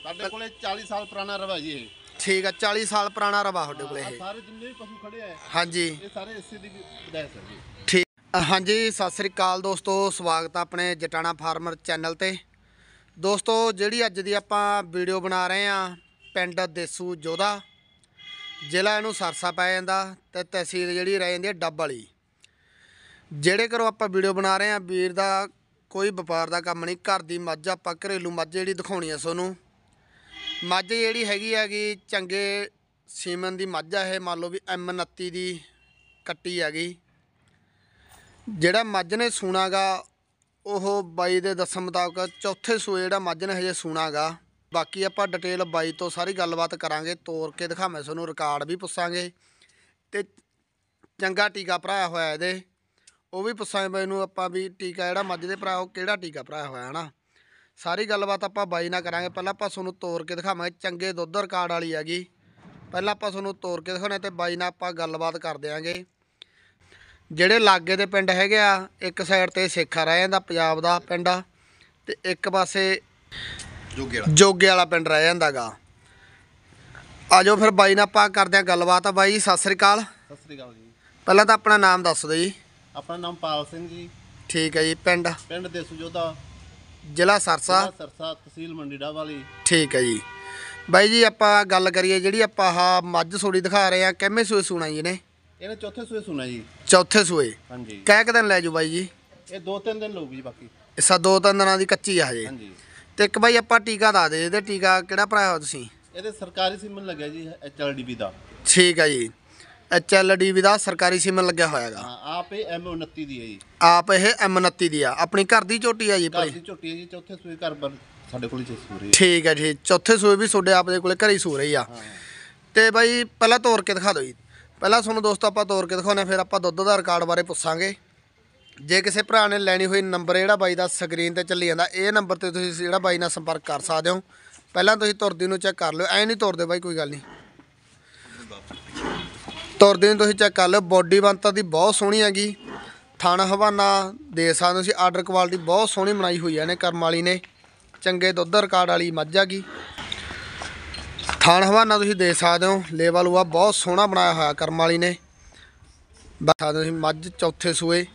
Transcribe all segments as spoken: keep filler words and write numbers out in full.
ਸਾਡੇ ਕੋਲੇ चालीस साल पुराना रवा जी ये। ठीक है, चालीस साल पुराना रवा ਤੁਹਾਡੇ ਕੋਲੇ ਇਹ। ਸਾਰੇ ਜਿੰਨੇ ਵੀ ਪਸ਼ੂ ਖੜੇ ਆ ਹਾਂਜੀ ਇਹ ਸਾਰੇ ਇਸੇ ਦੀ ਵਿਦਾਇਤ ਹੈ ਜੀ। ਠੀਕ ਹਾਂਜੀ, ਸਤਿ ਸ੍ਰੀ ਅਕਾਲ ਦੋਸਤੋ, ਸਵਾਗਤ ਹੈ ਆਪਣੇ ਜਟਾਣਾ ਫਾਰਮਰ ਚੈਨਲ ਤੇ। ਦੋਸਤੋ ਜਿਹੜੀ ਅੱਜ ਦੀ ਆਪਾਂ ਵੀਡੀਓ ਬਣਾ ਰਹੇ ਆ ਪਿੰਡ ਦੇਸੂ ਜੋਧਾ, ਜ਼ਿਲ੍ਹਾ ਇਹਨੂੰ ਸਰਸਾ ਪੈ ਜਾਂਦਾ ਤੇ ਤਹਿਸੀਲ ਜਿਹੜੀ ਰਹਿ ਜਾਂਦੀ ਹੈ ਡੱਬ ਵਾਲੀ। ਜਿਹੜੇ ਘਰੋਂ ਆਪਾਂ ਵੀਡੀਓ ਬਣਾ ਰਹੇ ਆ ਵੀਰ ਦਾ ਕੋਈ ਵਪਾਰ ਦਾ ਕੰਮ ਨਹੀਂ, ਘਰ ਦੀ ਮੱਝ ਆਪਾਂ ਘਰੇਲੂ ਮੱਝ ਜਿਹੜੀ ਦਿਖਾਉਣੀ ਆ ਤੁਹਾਨੂੰ। ਮੱਝ ਜਿਹੜੀ ਹੈਗੀ ਹੈਗੀ ਚੰਗੇ ਸੀਮਨ ਦੀ ਮੱਝ ਆ ਇਹ, ਮੰਨ ਲਓ ਵੀ ਐਮ ਉਨੱਤੀ ਦੀ ਕੱਟੀ ਹੈਗੀ। ਜਿਹੜਾ ਮੱਝ ਨੇ ਸੂਣਾਗਾ ਉਹ ਬਾਈ ਦੇ ਦੱਸਣ ਮੁਤਾਬਕ ਚੌਥੇ ਸੂਏ ਜਿਹੜਾ ਮੱਝ ਨੇ ਹਜੇ ਸੂਣਾਗਾ। ਬਾਕੀ ਆਪਾਂ ਡਿਟੇਲ ਬਾਈ ਤੋਂ ਸਾਰੀ ਗੱਲਬਾਤ ਕਰਾਂਗੇ, ਤੋਰ ਕੇ ਦਿਖਾਵਾਂ ਤੁਹਾਨੂੰ, ਰਿਕਾਰਡ ਵੀ ਪੁੱਛਾਂਗੇ ਤੇ ਚੰਗਾ ਟੀਕਾ ਭਰਾਇਆ ਹੋਇਆ ਇਹਦੇ ਉਹ ਵੀ ਪੁੱਛਾਂਗੇ ਬਾਈ ਨੂੰ ਆਪਾਂ ਵੀ ਟੀਕਾ ਜਿਹੜਾ ਮੱਝ ਦੇ ਭਰਾ ਉਹ ਕਿਹੜਾ ਟੀਕਾ ਭਰਾਇਆ ਹੋਇਆ ਹੈ ਨਾ। ਸਾਰੀ ਗੱਲਬਾਤ ਆਪਾਂ ਬਾਈ ਨਾਲ ਕਰਾਂਗੇ। ਪਹਿਲਾਂ ਆਪਾਂ ਤੁਹਾਨੂੰ ਤੋਰ ਕੇ ਦਿਖਾਵਾਂਗੇ, ਚੰਗੇ ਦੁੱਧ ਰਿਕਾਰਡ ਵਾਲੀ ਹੈਗੀ। ਪਹਿਲਾਂ ਆਪਾਂ ਤੁਹਾਨੂੰ ਤੋਰ ਕੇ ਦਿਖਾਉਣੇ ਤੇ ਬਾਈ ਨਾਲ ਆਪਾਂ ਗੱਲਬਾਤ ਕਰ ਦਿਆਂਗੇ। ਜਿਹੜੇ ਲਾਗੇ ਦੇ ਪਿੰਡ ਹੈਗੇ ਆ, ਇੱਕ ਸਾਈਡ ਤੇ ਸੇਖਾ ਰਹਿ ਜਾਂਦਾ ਪੰਜਾਬ ਦਾ ਪਿੰਡ ਤੇ ਇੱਕ ਪਾਸੇ ਜੋਗੇ ਵਾਲਾ ਜੋਗੇ ਵਾਲਾ ਪਿੰਡ ਰਹਿ ਜਾਂਦਾ ਗਾ। ਆਜੋ ਫਿਰ ਬਾਈ ਨਾਲ ਆਪਾਂ ਕਰਦੇ ਆਂ ਗੱਲਬਾਤ। ਬਾਈ ਸਤਿ ਸ੍ਰੀ ਅਕਾਲ। ਸਤਿ ਸ੍ਰੀ ਅਕਾਲ ਜੀ। ਪਹਿਲਾਂ ਤਾਂ ਆਪਣਾ ਨਾਮ ਦੱਸ ਦਿਓ ਜੀ। ਆਪਣਾ ਨਾਮ ਪਾਲ ਸਿੰਘ ਜੀ। ਠੀਕ ਹੈ ਜੀ। ਪਿੰਡ ਪਿੰਡ ਦੇਸੂ ਜੋਧਾ, ਜ਼ਿਲ੍ਹਾ ਸਰਸਾ, ਸਰਸਾ ਤਹਿਸੀਲ ਮੰਡੀ ਡੱਬ ਵਾਲੀ। ਠੀਕ ਹੈ ਜੀ। ਬਾਈ ਜੀ ਆਪਾਂ ਗੱਲ ਕਰੀਏ ਜਿਹੜੀ ਆਪਾਂ ਆਹ ਮੱਝ ਸੋੜੀ ਦਿਖਾ ਰਹੇ ਆ, ਕਿੰਨੇ ਸੂਏ ਸੂਣਾ ਜੀ ਨੇ? ਇਹਨੇ ਚੌਥੇ ਸੂਏ ਸੁਣਾ ਜੀ। ਚੌਥੇ ਸੂਏ। ਹਾਂਜੀ। ਕਹਿ ਕੁ ਦਿਨ ਲੈ ਜੂ ਬਾਈ ਜੀ? ਇਹ ਦੋ ਤਿੰਨ ਦਿਨ ਲਊਗੀ ਜੀ। ਬਾਕੀ ਇਸਾ ਦੋ ਤਿੰਨ ਦਿਨਾਂ ਦੀ ਕੱਚੀ ਆ ਹਜੇ। ਹਾਂਜੀ। ਤੇ ਇੱਕ ਬਾਈ ਆਪਾਂ ਟੀਕਾ ਦੱਸ ਦੇ, ਇਹਦੇ ਟੀਕਾ ਕਿਹੜਾ ਭਰਾਇਆ ਹੋ ਤੁਸੀਂ? ਇਹਦੇ ਸਰਕਾਰੀ ਸੀਮਨ ਲੱਗਿਆ ਜੀ, ਐਚ ਐਲ ਡੀ ਬੀ ਦਾ। ਠੀਕ ਹੈ ਜੀ, ਐਚ ਐਲ ਡੀ ਬੀ ਦਾ ਸਰਕਾਰੀ ਸੀਮਨ ਲੱਗਿਆ ਹੋਇਆ ਹੈਗਾ। ਹਾਂ, ਆਪ ਇਹ ਐਮ ਉਨੱਤੀ ਦੀ ਹੈ ਜੀ। ਆਪ ਇਹ ਐਮ ਉਨੱਤੀ ਦੀ ਆ, ਆਪਣੀ ਘਰ ਦੀ ਝੋਟੀ ਆ ਜੀ? ਘਰ ਦੀ ਝੋਟੀ ਹੈ ਜੀ, ਚੌਥੇ ਸੂਏ ਘਰ ਪਰ ਸਾਡੇ ਕੋਲ ਹੀ ਸੂ ਰਹੀ ਹੈ। ਠੀਕ ਹੈ ਜੀ, ਚੌਥੇ ਸੂਏ ਵੀ ਤੁਹਾਡੇ ਆਪ ਦੇ ਕੋਲੇ ਘਰੇ ਹੀ ਸੂ ਰਹੀ ਆ। ਤੇ ਬਾਈ ਪਹਿਲਾਂ ਤੋਰ ਕੇ ਦਿਖਾ ਦਿਓ ਜੀ। ਪਹਿਲਾਂ ਤੁਹਾਨੂੰ ਦੋਸਤੋ ਆਪਾਂ ਤੋਰ ਕੇ ਦਿਖਾਉਂਦੇ, ਫਿਰ ਆਪਾਂ ਦੁੱਧ ਦਾ ਰਿਕਾਰਡ ਬਾਰੇ ਪੁੱਛਾਂਗੇ। ਜੇ ਕਿਸੇ ਭਰਾ ਨੇ ਲੈਣੀ ਹੋਈ ਨੰਬਰ ਜਿਹੜਾ ਬਾਈ ਦਾ ਸਕਰੀਨ ਤੇ ਚੱਲੀ ਜਾਂਦਾ, ਇਹ ਨੰਬਰ ਤੇ ਤੁਸੀਂ ਜਿਹੜਾ ਬਾਈ ਨਾਲ ਸੰਪਰਕ ਕਰ ਸਕਦੇ ਹੋ। ਪਹਿਲਾਂ ਤੁਸੀਂ ਤੁਰਦੀ ਨੂੰ ਚੈੱਕ ਕਰ ਲਿਓ, ਐਂ ਨਹੀਂ ਤੁਰਦੇ ਬਾਈ, ਕੋਈ ਗੱਲ ਨਹੀਂ, ਤੁਰਦੀ ਨੂੰ ਤੁਸੀਂ ਚੈੱਕ ਕਰ ਲਿਓ। ਬੋਡੀ ਬਣਤਰ ਦੀ ਬਹੁਤ ਸੋਹਣੀ ਹੈਗੀ, ਥਣ ਹਵਾਨਾ ਦੇ ਸਕਦੇ ਤੁਸੀਂ। ਆਰਡਰ ਕੁਆਲਿਟੀ ਬਹੁਤ ਸੋਹਣੀ ਬਣਾਈ ਹੋਈ ਹੈ ਨੇ ਕਰਮ ਵਾਲੀ ਨੇ, ਚੰਗੇ ਦੁੱਧ ਰਿਕਾਰਡ ਵਾਲੀ ਮੱਝ ਹੈਗੀ। ਥਣ ਹਵਾਨਾ ਤੁਸੀਂ ਦੇ ਸਕਦੇ ਹੋ, ਲੇਵਲ ਉਹ ਬਹੁਤ ਸੋਹਣਾ ਬਣਾਇਆ ਹੋਇਆ ਕਰਮ ਵਾਲੀ ਨੇ। ਬਤਾ ਤੁਸੀਂ ਮੱਝ ਚੌਥੇ ਸੂਏ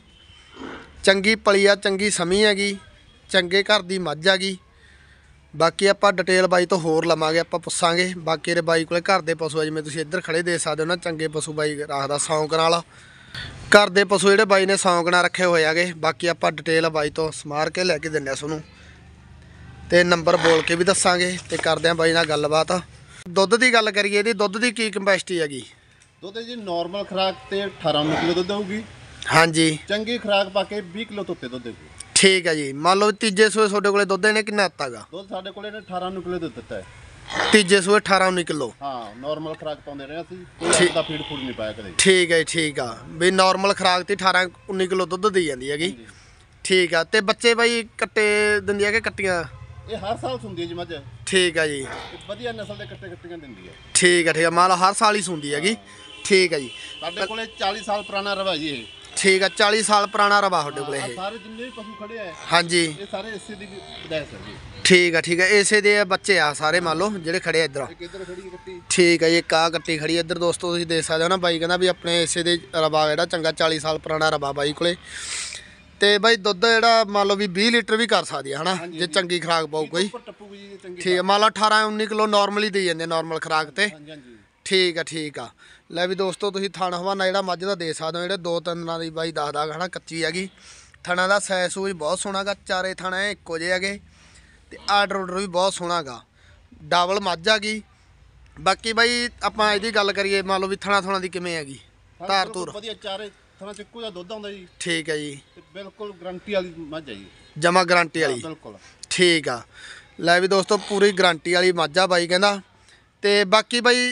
ਚੰਗੀ ਪਲੀ ਆ, ਚੰਗੀ ਸਮੀ ਹੈਗੀ, ਚੰਗੇ ਘਰ ਦੀ ਮੱਝ ਹੈਗੀ। ਬਾਕੀ ਆਪਾਂ ਡਿਟੇਲ ਬਾਈ ਤੋਂ ਹੋਰ ਲਵਾਂਗੇ, ਆਪਾਂ ਪੁੱਛਾਂਗੇ। ਬਾਕੀ ਇਹਦੇ ਬਾਈ ਕੋਲੇ ਘਰ ਦੇ ਪਸ਼ੂ ਆ, ਜਿਵੇਂ ਤੁਸੀਂ ਇੱਧਰ ਖੜੇ ਦੇ ਸਕਦੇ ਹੋ ਨਾ, ਚੰਗੇ ਪਸ਼ੂ ਬਾਈ ਰੱਖਦਾ ਸ਼ੌਂਕ ਨਾਲ। ਘਰ ਦੇ ਪਸ਼ੂ ਜਿਹੜੇ ਬਾਈ ਨੇ ਸ਼ੌਂਕ ਨਾਲ ਰੱਖੇ ਹੋਏ ਹੈਗੇ। ਬਾਕੀ ਆਪਾਂ ਡਿਟੇਲ ਬਾਈ ਤੋਂ ਸਮਾਰ ਕੇ ਲੈ ਕੇ ਦਿੰਦੇ ਆ ਤੁਹਾਨੂੰ, ਤੇ ਨੰਬਰ ਬੋਲ ਕੇ ਵੀ ਦੱਸਾਂਗੇ ਤੇ ਕਰਦੇ ਆ ਬਾਈ ਨਾਲ ਗੱਲਬਾਤ। ਦੁੱਧ ਦੀ ਗੱਲ ਕਰੀਏ, ਇਹਦੀ ਦੁੱਧ ਦੀ ਕੀ ਕੰਪੈਸਿਟੀ ਹੈਗੀ? ਦੁੱਧ ਜੀ ਨਾਰਮਲ ਖੁਰਾਕ ਤੇ ਅਠਾਰਾਂ ਕਿਲੋ ਦੁੱਧ ਹੋਊਗੀ। ਹਾਂਜੀ। ਚੰਗੀ ਖੁਰਾਕ ਪਾ ਕੇ ਵੀਹ ਕਿਲੋ ਤੋਂ ਉੱਤੇ ਦੁੱਧ ਦੇਊਗੀ। ਠੀਕ ਹੈ ਜੀ। ਮੰਨ ਲਓ ਤੀਜੇ ਸੂਏ ਤੁਹਾਡੇ ਕੋਲੇ ਦੁੱਧ ਇਹਨੇ ਕਿੰਨਾ ਦਿੱਤਾ ਗਾ? ਦੁੱਧ ਸਾਡੇ ਕੋਲੇ ਨੇ ਅਠਾਰਾਂ ਕਿਲੋ ਦੁੱਧ ਦਿੱਤਾ ਹੈ। ਤੀਜੇ ਸੂਏ ਅਠਾਰਾਂ ਉੱਨੀ ਕਿਲੋ। ਹਾਂ, ਨਾਰਮਲ ਖੁਰਾਕ ਪਾਉਂਦੇ ਰਹੇ ਅਸੀਂ, ਕੋਈ ਦਾ ਫੀਡ ਫੂਡ ਨਹੀਂ ਪਾਇਆ ਕਦੇ। ਠੀਕ ਹੈ, ਠੀਕ ਆ, ਵੀ ਨਾਰਮਲ ਖੁਰਾਕ ਤੇ ਅਠਾਰਾਂ ਉੱਨੀ ਕਿਲੋ ਦੁੱਧ ਦੇਈ ਜਾਂਦੀ ਹੈਗੀ। ਠੀਕ ਆ। ਤੇ ਬੱਚੇ ਬਾਈ ਕੱਟੇ ਦਿੰਦੀ ਹੈ ਕਿ ਕੱਟੀਆਂ? ਇਹ ਹਰ ਸਾਲ ਸੁੰਦੀ ਹੈ ਜੀ ਮੱਝ। ਠੀਕ ਆ ਜੀ। ਵਧੀਆ ਨਸਲ ਦੇ ਕੱਟੇ ਕੱਟੀਆਂ ਦਿੰਦੀ ਹੈ। ਠੀਕ ਆ, ਠੀਕ ਆ, ਮੰਨ ਲਓ ਹਰ ਸਾਲ ਹੀ ਸੁੰਦੀ ਹੈਗੀ। ਠੀਕ ਹੈ ਜੀ। ਸਾਡੇ ਕੋਲੇ ਚਾਲੀ ਸਾਲ ਪੁਰਾਣਾ ਰਵਾ ਜੀ ਇਹ। ਠੀਕ ਆ, ਚਾਲੀ ਸਾਲ ਪੁਰਾਣਾ ਰਵਾ ਤੁਹਾਡੇ ਕੋਲੇ ਇਹ? ਸਾਰੇ ਜਿੰਨੇ ਵੀ ਪਸ਼ੂ ਖੜੇ ਆ ਹਾਂਜੀ, ਇਹ ਸਾਰੇ ਇਸੇ ਦੀ ਵਿਦਾਇਤ ਹੈ ਜੀ। ਠੀਕ ਆ, ਠੀਕ ਆ, ਇਸੇ ਦੇ ਬੱਚੇ ਆ ਸਾਰੇ, ਮੰਨ ਲਓ ਜਿਹੜੇ ਖੜੇ ਆ ਇੱਧਰ। ਇੱਧਰ ਖੜੀ ਕੱਟੀ। ਠੀਕ ਹੈ ਜੀ, ਇੱਕ ਆ ਕੱਟੀ ਖੜੀ ਇੱਧਰ ਦੋਸਤੋ ਤੁਸੀਂ ਦੇਖ ਸਕਦੇ ਹੋ ਨਾ। ਬਾਈ ਕਹਿੰਦਾ ਵੀ ਆਪਣੇ ਇਸੇ ਦੇ ਰਵਾ ਜਿਹੜਾ ਚੰਗਾ ਚਾਲੀ ਸਾਲ ਪੁਰਾਣਾ ਰਵਾ ਬਾਈ ਕੋਲੇ। ਤੇ ਬਾਈ ਦੁੱਧ ਜਿਹੜਾ ਮੰਨ ਲਓ ਵੀ ਵੀਹ ਲੀਟਰ ਵੀ ਕਰ ਸਕਦੀ ਹੈ ਹਨਾ, ਜੇ ਚੰਗੀ ਖੁਰਾਕ ਪਾਊ ਕੋਈ। ਠੀਕ ਹੈ, ਮੰਨ ਲਓ ਅਠਾਰਾਂ ਉੱਨੀ ਕਿਲੋ ਨਾਰਮਲੀ ਦੇ ਜਾਂਦੇ ਨਾਰਮਲ ਖੁਰਾਕ ਤੇ। ਠੀਕ ਆ, ਠੀਕ ਆ। ਲੈ ਵੀ ਦੋਸਤੋ ਤੁਸੀਂ ਥਣ ਹਵਾਨਾ ਜਿਹੜਾ ਮੱਝ ਦਾ ਦੇ ਸਕਦੇ ਹੋ, ਜਿਹੜੇ ਦੋ ਤਿੰਨ ਦਿਨਾਂ ਦੀ ਬਾਈ ਦੱਸਦਾ ਹੈ ਨਾ, ਕੱਚੀ ਹੈਗੀ। ਥਣਾ ਦਾ ਸਾਈਜ਼ ਸੂਜ ਬਹੁਤ ਸੋਹਣਾ ਗਾ, ਚਾਰੇ ਥਣਾ ਇੱਕੋ ਜਿਹੇ ਹੈਗੇ ਤੇ ਆਰਡਰ ਆਰਡਰ ਵੀ ਬਹੁਤ ਸੋਹਣਾ ਗਾ, ਡਬਲ ਮੱਝ ਹੈਗੀ। ਬਾਕੀ ਬਾਈ ਆਪਾਂ ਇਹਦੀ ਗੱਲ ਕਰੀਏ, ਮੰਨ ਲਓ ਵੀ ਥਣਾ ਥਣਾ ਦੀ ਕਿਵੇਂ ਹੈਗੀ, ਧਾਰ ਧੂਰ? ਵਧੀਆ, ਚਾਰੇ ਥਣਾ ਚ ਇੱਕੋ ਜਿਹਾ ਦੁੱਧ ਆਉਂਦਾ ਜੀ। ਠੀਕ ਹੈ ਜੀ। ਤੇ ਬਿਲਕੁਲ ਗਰੰਟੀ ਵਾਲੀ ਮੱਝ ਹੈ ਜੀ, ਜਮਾ ਗਰੰਟੀ ਵਾਲੀ। ਬਿਲਕੁਲ ਠੀਕ ਆ। ਲੈ ਵੀ ਦੋਸਤੋ ਪੂਰੀ ਗਰੰਟੀ ਵਾਲੀ ਮੱਝ ਆ ਬਾਈ ਕਹਿੰਦਾ। ਤੇ ਬਾਕੀ ਬਾਈ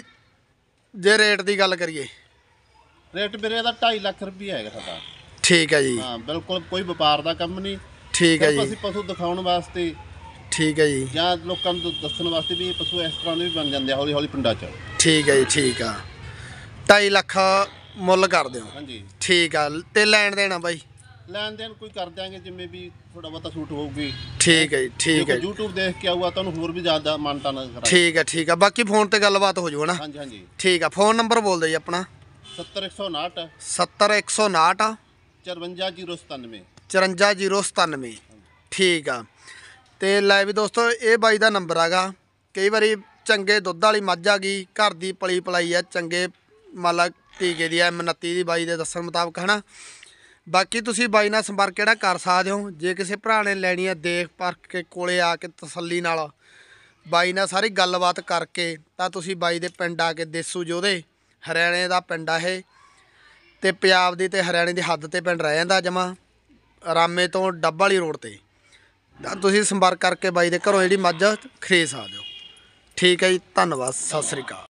ਜੇ ਰੇਟ ਦੀ ਗੱਲ ਕਰੀਏ, ਰੇਟ ਮੇਰੇ ਦਾ ਢਾਈ ਲੱਖ ਰੁਪਈਆ ਹੈਗਾ ਸਾਡਾ। ਠੀਕ ਹੈ ਜੀ। ਹਾਂ, ਬਿਲਕੁਲ ਕੋਈ ਵਪਾਰ ਦਾ ਕੰਮ ਨਹੀਂ। ਠੀਕ ਹੈ ਜੀ। ਅਸੀਂ ਪਸ਼ੂ ਦਿਖਾਉਣ ਵਾਸਤੇ, ਠੀਕ ਹੈ ਜੀ, ਜਾਂ ਲੋਕਾਂ ਨੂੰ ਦੱਸਣ ਵਾਸਤੇ ਵੀ ਇਹ ਪਸ਼ੂ ਇਸ ਤਰ੍ਹਾਂ ਦੇ ਵੀ ਬਣ ਜਾਂਦੇ ਆ ਹੌਲੀ ਹੌਲੀ ਪਿੰਡਾਂ 'ਚ। ਠੀਕ ਹੈ ਜੀ, ਠੀਕ ਆ। ਢਾਈ ਲੱਖ ਮੁੱਲ ਕਰ ਦਿਓ? ਹਾਂਜੀ। ਠੀਕ ਆ। ਤੇ ਲੈਣ ਦੇਣਾ ਬਾਈ? ਲੈਣ ਦੇਣ ਕੋਈ ਕਰ ਦਿਆਂਗੇ ਜਿਵੇਂ ਵੀ ਥੋੜਾ ਬਹੁਤਾ ਸੂਟ ਹੋਊਗੀ। ਠੀਕ ਹੈ ਜੀ ਠੀਕ ਹੈ ਜੀ। YouTube ਦੇਖ ਕੇ ਆਊਗਾ ਤੁਹਾਨੂੰ ਹੋਰ ਵੀ ਜ਼ਿਆਦਾ ਮਾਨਤਾ ਨਾ ਕਰਾਂਗੇ। ਠੀਕ ਹੈ ਠੀਕ ਹੈ, ਬਾਕੀ ਫੋਨ ਤੇ ਗੱਲਬਾਤ ਹੋ ਜਾਊ ਨਾ। ਹਾਂਜੀ ਹਾਂਜੀ। ਠੀਕ ਆ, ਫੋਨ ਨੰਬਰ ਬੋਲ ਦਿਓ ਜੀ ਆਪਣਾ। ਸੱਤਰ ਇੱਕ ਸੌ ਉਨਾਹਠ ਸੱਤਰ ਇੱਕ ਸੌ ਉਨਾਹਠ ਚੁਰੰਜਾ ਜ਼ੀਰੋ ਸਤਾਨਵੇਂ ਚੁਰੰਜਾ ਜ਼ੀਰੋ ਸਤਾਨਵੇਂ। ਠੀਕ ਆ, ਤੇ ਲੈ ਵੀ ਦੋਸਤੋ ਇਹ ਬਾਈ ਦਾ ਨੰਬਰ ਹੈਗਾ। ਕਈ ਵਾਰੀ ਚੰਗੇ ਦੁੱਧ ਵਾਲੀ ਮੱਝ ਆ ਗਈ, ਘਰ ਦੀ ਪਲੀ ਪਲਾਈ ਆ, ਚੰਗੇ ਮੰਨ ਲਾ ਟੀਕੇ ਦੀ ਆ, ਐਮ ਉਨੱਤੀ ਦੀ ਬਾਈ ਦੇ ਦੱਸਣ ਮੁਤਾਬਕ ਹੈ ਨਾ। ਬਾਕੀ ਤੁਸੀਂ ਬਾਈ ਨਾਲ ਸੰਪਰਕ ਕਿਹੜਾ ਕਰ ਸਕਦੇ ਹੋ। ਜੇ ਕਿਸੇ ਭਰਾ ਨੇ ਲੈਣੀ ਆ, ਦੇਖ ਪਰਖ ਕੇ ਕੋਲੇ ਆ ਕੇ ਤਸੱਲੀ ਨਾਲ ਬਾਈ ਨਾਲ ਸਾਰੀ ਗੱਲਬਾਤ ਕਰਕੇ, ਤਾਂ ਤੁਸੀਂ ਬਾਈ ਦੇ ਪਿੰਡ ਆ ਕੇ ਦੇਸੂ ਜੋਧੇ, ਹਰਿਆਣੇ ਦਾ ਪਿੰਡ ਆ ਇਹ, ਤੇ ਪੰਜਾਬ ਦੀ ਤੇ ਹਰਿਆਣੇ ਦੀ ਹੱਦ ਤੇ ਪਿੰਡ ਰਹਿ ਜਾਂਦਾ ਜਮਾ ਰਾਮੇ ਤੋਂ ਡੱਬ ਵਾਲੀ ਰੋਡ ਤੇ। ਤਾਂ ਤੁਸੀਂ ਸੰਪਰਕ ਕਰਕੇ ਬਾਈ ਦੇ ਘਰੋਂ ਜਿਹੜੀ ਮੱਝ ਖਰੀਦ ਸਕਦੇ ਹੋ। ਠੀਕ ਹੈ ਜੀ, ਧੰਨਵਾਦ, ਸਤਿ ਸ੍ਰੀ ਅਕਾਲ।